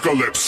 apocalypse.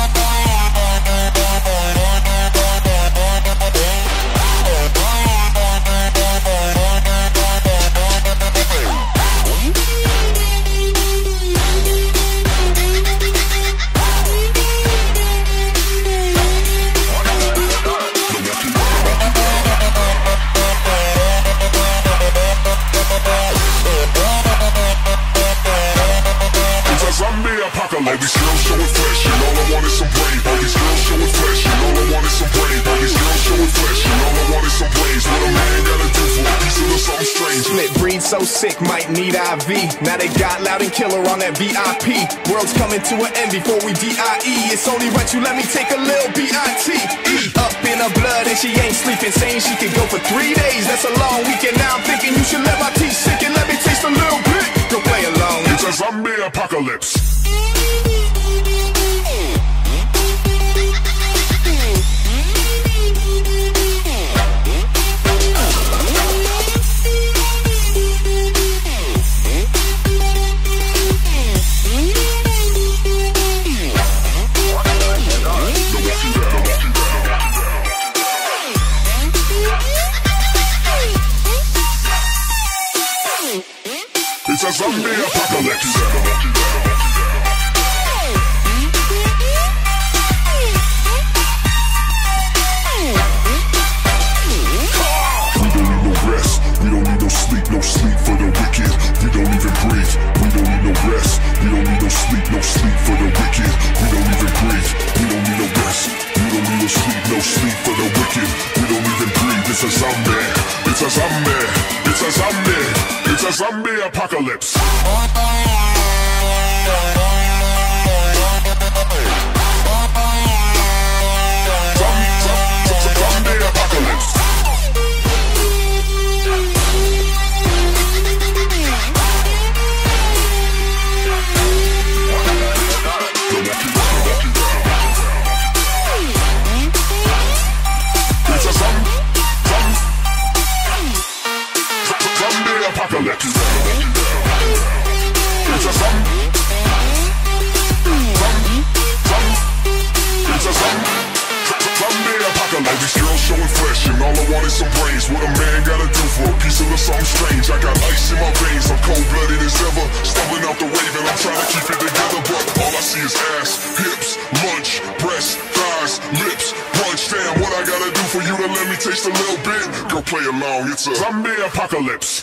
All these girls showing flesh, and all I want is some brain. All these girls showing flesh, and all I want is some brain. All these girls showing flesh, and all I want is some brains. What a man gotta do for a piece of something strange. Split breed so sick, might need IV. Now they got Loud and Killer on that VIP. World's coming to an end before we DIE. It's only right you let me take a little BITE. Up in her blood and she ain't sleeping, saying she could go for 3 days. That's a long weekend. Now I'm thinking you should let my teeth sink and let me taste a little bit. Go play along. It's a zombie apocalypse. It's a zombie apocalypse. No sleep for the wicked, we don't even breathe. We don't need no rest. We don't need no sleep for the wicked. We don't even breathe. We don't need no rest. We don't need no sleep for the wicked. We don't even breathe. It's a zombie. It's a zombie. It's a zombie. It's a zombie apocalypse. Zombie apocalypse. Apocalypse. It's a zombie. It's a zombie apocalypse. All these girls showing flesh, and all I want is some brains. What a man gotta do for a piece of something strange. I got ice in my veins, I'm cold-blooded as ever. Stumbling out the rave, and I'm trying to keep it together, but all I see is ass, hips, lunch, breasts, thighs, lips, punch. Damn, what I gotta do for you to let me taste a little bit? Go play along. It's a zombie apocalypse.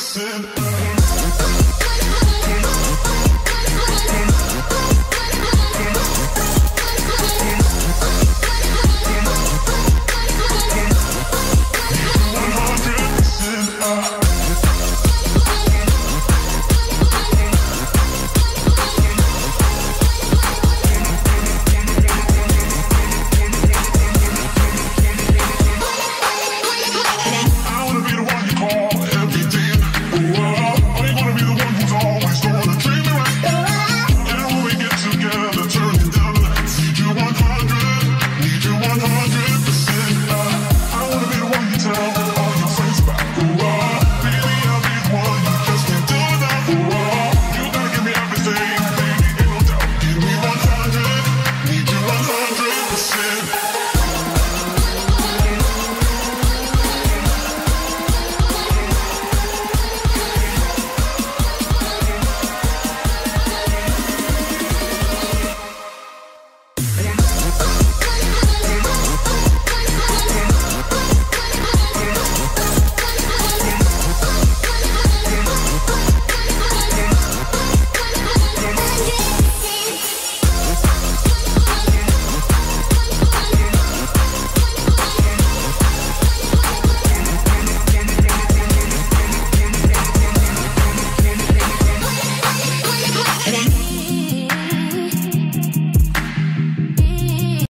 listen.